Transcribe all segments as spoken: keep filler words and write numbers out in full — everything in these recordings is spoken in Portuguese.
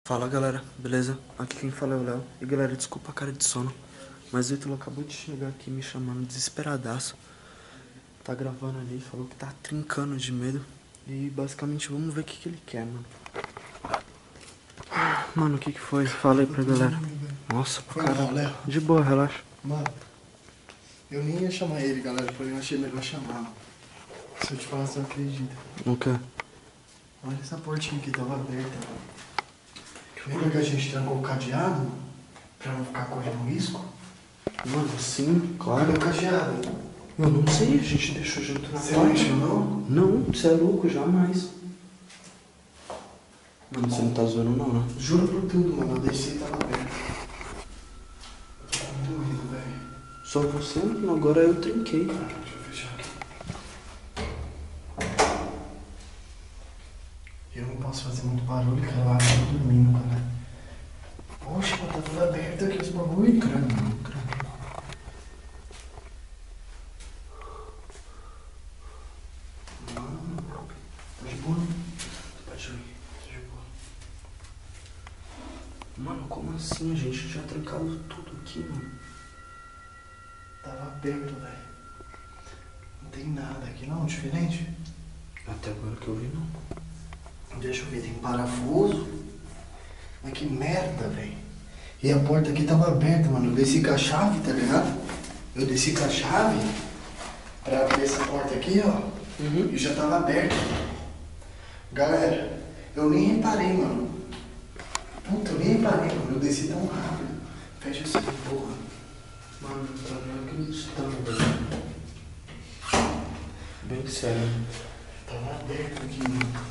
Fala galera, beleza? Aqui quem fala é o Léo. E galera, desculpa a cara de sono, mas o Ítalo acabou de chegar aqui me chamando desesperadaço. Tá gravando ali, falou que tá trincando de medo. E basicamente vamos ver o que, que ele quer, mano. Mano, o que que foi? Fala aí pra galera. Nossa, Foi cara. mal, Léo. De boa, relaxa. Mano, eu nem ia chamar ele, galera, porém eu achei melhor chamar. Se eu te falar, você não acredita. O quê? Olha essa portinha que tava aberta, mano. Lembra que a gente trancou o cadeado, mano? Pra não ficar correndo risco? Mano, sim, claro. Olha o cadeado. Eu não sei, a gente deixou junto na Você não mexeu, não? Não, você é louco, jamais. Mano, você não tá zoando não, né? Juro por tudo, mano, eu desci e tava aberto. Eu tô com muito medo, velho. Só você, mano, agora eu trinquei. Deixa eu fechar aqui. Eu não posso fazer muito barulho, cara, lá eu tô dormindo, cara. Poxa, mas tá tudo aberto aqui os bagulho, cara. Não, cara. Tá de boa? Pode ir, tá de boa. Mano, como assim? A gente já trancado tudo aqui, mano. Tava aberto, velho. Não tem nada aqui não, diferente? Até agora que eu vi, não. Deixa eu ver, tem parafuso. Mas que merda, velho. E a porta aqui tava aberta, mano. Eu desci com a chave, tá ligado? Eu desci com a chave pra abrir essa porta aqui, ó. Uhum. E já tava aberta. Galera, eu nem reparei, mano. Puta, eu nem reparei, mano. Eu desci tão rápido. Fecha essa porra. Mano, tá nem acreditando, velho. Bem sério. Tava aberto aqui, mano.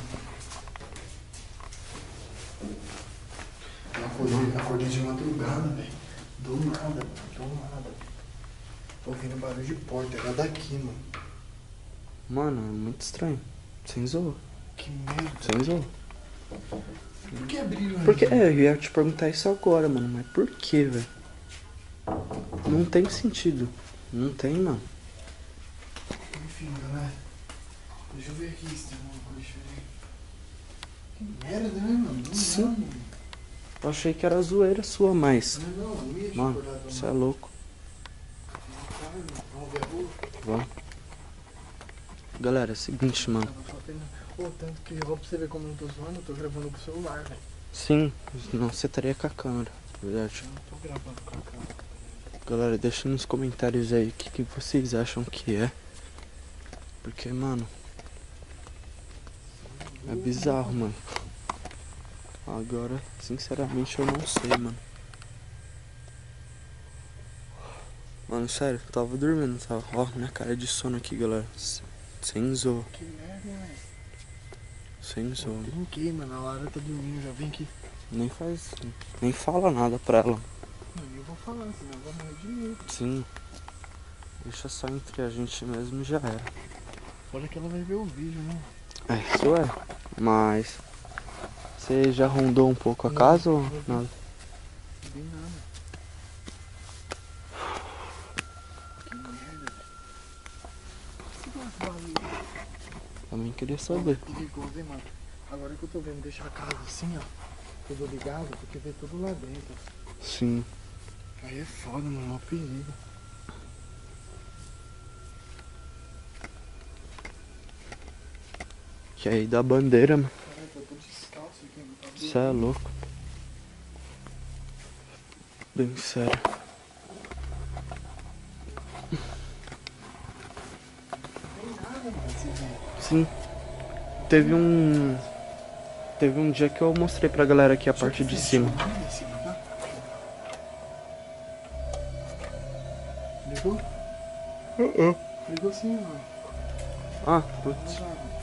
Eu acordei, acordei de madrugada, velho. Do nada, do nada. Tô ouvindo barulho de porta, era daqui, mano. Mano, é muito estranho. Sem zoa. Que merda. Sem zoa. Por que abriram? Porque, aqui? é, eu ia te perguntar isso agora, mano. Mas por que, velho? Não tem sentido. Não tem, mano. Enfim, galera. Deixa eu ver aqui se tem alguma coisa diferente. Que merda, né, mano? Não, Sim. Não, mano. Eu achei que era zoeira sua, mas... Não, não, não ia te Mano, acordar do você é nada. louco. Vamos ver a rua? Vamos. Galera, é o seguinte, mano. Tava só tendo... Pô, tanto que, ó, pra você ver como eu não tô zoando, eu tô gravando pro celular, velho. Sim, não você estaria com a câmera, verdade. Eu não tô gravando com a câmera. Galera, deixa nos comentários aí o que, que vocês acham que é. Porque, mano, é bizarro, mano. Agora, sinceramente, eu não sei, mano. Mano, sério, eu tava dormindo, tava. Ó, minha cara de sono aqui, galera. Sem zoa, Que merda, velho. sem Pô, zoa. brinquei, mano. A Lara tá dormindo, já vem aqui. Nem faz. Nem fala nada pra ela. Mano, eu vou falar, senão eu vou morrer de medo. Sim. Deixa só entre a gente mesmo e já era. Olha que ela vai ver o vídeo, né? É, isso é. Mas. Você já rondou um pouco a Não, casa ou não vi. nada? Não vi nada. Que merda, velho. Que que é esse barulho? Também queria saber. Perigoso, hein, mano? Agora que eu tô vendo deixar a casa assim, ó. Tudo ligado, porque vê tudo lá dentro. Sim. Aí é foda, mano. É um perigo. Que aí da bandeira, mano. Caralho, eu tô descalço aqui, não tá Você é louco. Bem sério. Não tem nada, mano. Você vê. Sim. Teve um. Teve um dia que eu mostrei pra galera aqui a parte de cima. Olha em cima, tá? Ligou? Uh -uh. Ligou sim, mano. Ah, putz.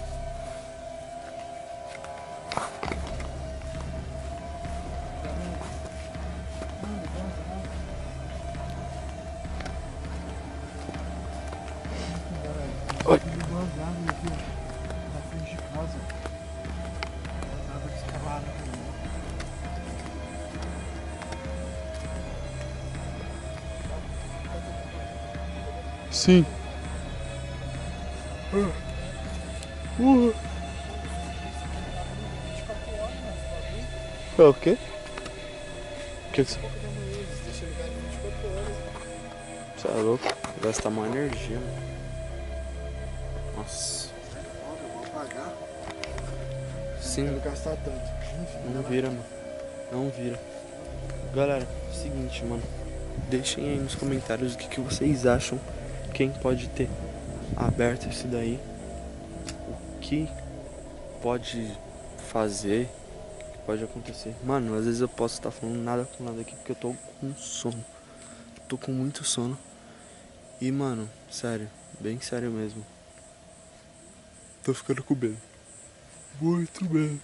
Oi. Ligou as árvores aqui, ó. Na frente de casa. As árvores escalaram aqui. Sim. Uh. Uh. É o quê? O que que você... Deixa ligado vinte e quatro horas. Você é louco? Gasta uma energia, mano. Nossa. Foda, eu vou apagar. Sim. Não quero gastar tanto. Enfim, Não vira, mano. Não vira. Galera, seguinte, mano. Deixem aí nos comentários o que, que vocês acham. Quem pode ter aberto isso daí. O que pode fazer. O que pode acontecer. Mano, às vezes eu posso estar falando nada com nada aqui porque eu tô com sono. Tô com muito sono. E, mano, sério. Bem sério mesmo. Tô ficando com medo. Muito medo.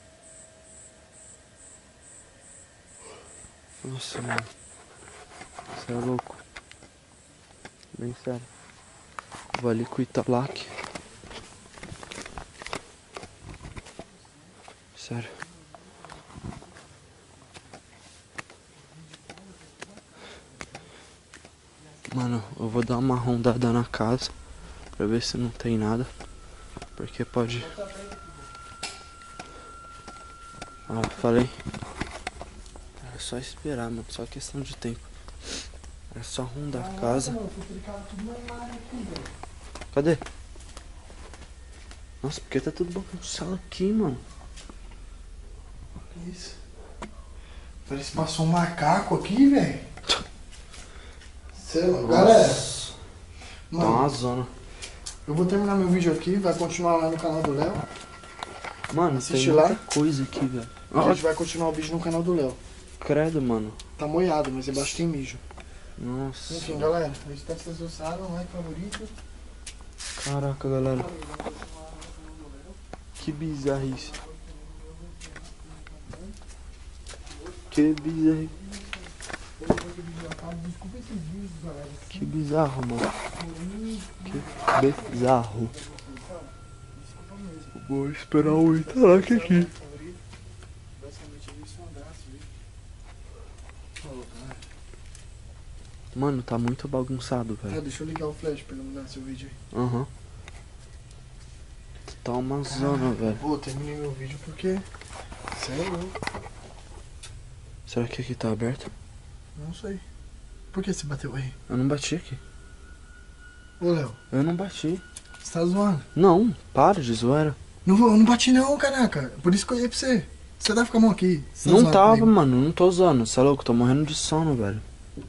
Nossa, mano. Você é louco. Bem sério. Vou ali com o Italac. Sério. Mano, eu vou dar uma rondada na casa pra ver se não tem nada. Porque pode... Ah, falei. É só esperar, mano. Só questão de tempo. É só rondar a casa. Cadê? Nossa, porque tá tudo bagunçado aqui, mano. Que isso? Parece que passou um macaco aqui, velho. Galera, Tá mano, uma zona. eu vou terminar meu vídeo aqui, vai continuar lá no canal do Léo. Mano, Assiste tem lá. muita coisa aqui, velho. A gente vai continuar o vídeo no canal do Léo. Credo, mano. Tá molhado, mas embaixo tem mijo. Nossa. Enfim, galera, eu espero que vocês gostaram, like, favorito. Caraca, galera. Que bizarrice. Que bizarro. Desculpa esses vídeos, galera. Que bizarro, mano. Que bizarro. Vou esperar o Italac aqui. Basicamente isso, um abraço, Mano, tá muito bagunçado, Ah, velho. deixa eu ligar o flash pra iluminar seu vídeo aí. Aham. Uhum. Tá uma zona, velho. Pô, terminei meu vídeo porque... Sério? Será que aqui tá aberto? Não sei. Por que você bateu aí? Eu não bati aqui. Ô, Léo, Eu não bati. você tá zoando? Não, para de zoeira. Não, vou- eu não bati não, caraca. Por isso que eu olhei pra você. Você tá com a mão aqui. Você tá Não zoando tava, comigo. mano. Não tô zoando. Você é louco? Tô morrendo de sono, velho.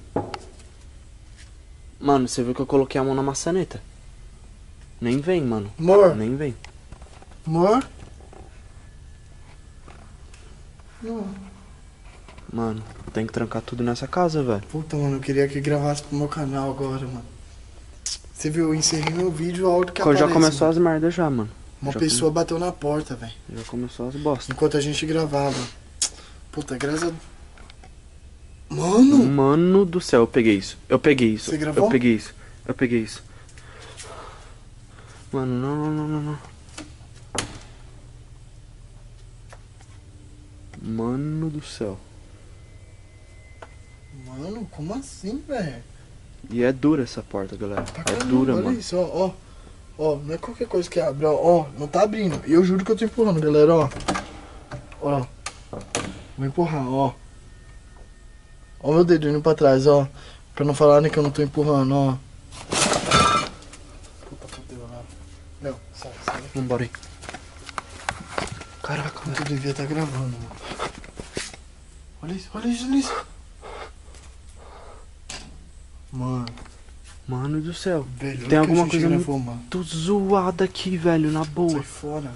Mano, você viu que eu coloquei a mão na maçaneta? Nem vem, mano. Amor, Nem vem. amor. Não. Mano, tem que trancar tudo nessa casa, velho. Puta, mano, eu queria que gravasse pro meu canal agora, mano. Você viu, eu encerrei meu vídeo, a hora que Já aparece, começou mano. as merdas já, mano. Uma já pessoa bateu na porta, velho. Já começou as bosta. Enquanto a gente gravava. Puta, graças a... Mano! Mano do céu, eu peguei isso. Eu peguei isso. Você gravou? Eu peguei isso. Eu peguei isso. Mano, não, não, não, não, não. Mano do céu. Mano, como assim, velho? E é dura essa porta, galera. Pra É caramba, dura, olha mano. isso, ó, ó. Ó, não é qualquer coisa que abre, ó. Ó, não tá abrindo. E eu juro que eu tô empurrando, galera, ó. Ó. Vou empurrar, ó. Ó meu dedo indo pra trás, ó. Pra não falarem que eu não tô empurrando, ó. Puta, fodeu, lá. Não, sai, sai. Vambora aí. Caraca, Tu velho. devia estar gravando, mano. Olha isso, olha isso, olha isso. Mano, Mano do céu. velho, olha Tem o que alguma a gente coisa gravou, mano. muito zoada aqui, velho, na boa. Sai fora.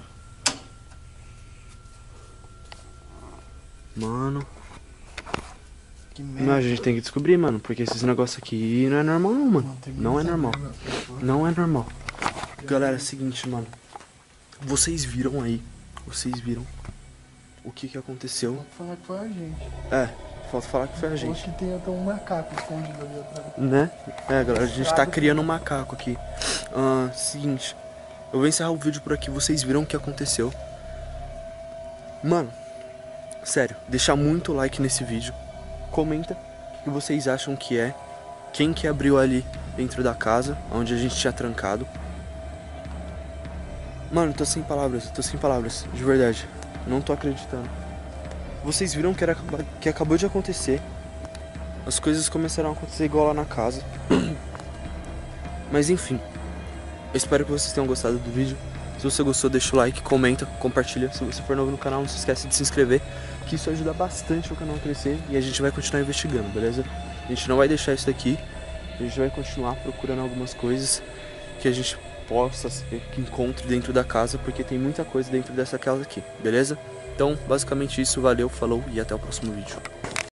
Mano. Que merda. Não, a gente tem que descobrir, mano. Porque esses negócios aqui não é normal, não, mano. tem Não é muita normal. merda, sai fora. Não é normal. Galera, é o seguinte, mano. Vocês viram aí. Vocês viram o que que aconteceu. Pode falar que foi a gente. É, falta falar que foi a Acho gente. que tem até um macaco escondido ali atrás. Né? É, galera, a gente tá criando um macaco aqui. Ah, seguinte. Eu vou encerrar o vídeo por aqui. Vocês viram o que aconteceu. Mano, sério, deixa muito like nesse vídeo. Comenta o que vocês acham que é. Quem que abriu ali dentro da casa, onde a gente tinha trancado. Mano, tô sem palavras, tô sem palavras, de verdade. Não tô acreditando. vocês viram que, era, que acabou de acontecer. As coisas começaram a acontecer igual lá na casa. Mas enfim, eu espero que vocês tenham gostado do vídeo. Se você gostou, deixa o like, comenta, compartilha. Se você for novo no canal, não se esquece de se inscrever, que isso ajuda bastante o canal a crescer. E a gente vai continuar investigando, beleza? A gente não vai deixar isso daqui. A gente vai continuar procurando algumas coisas que a gente possa ser, que encontre dentro da casa, porque tem muita coisa dentro dessa casa aqui, beleza? Então, basicamente isso, valeu, falou e até o próximo vídeo.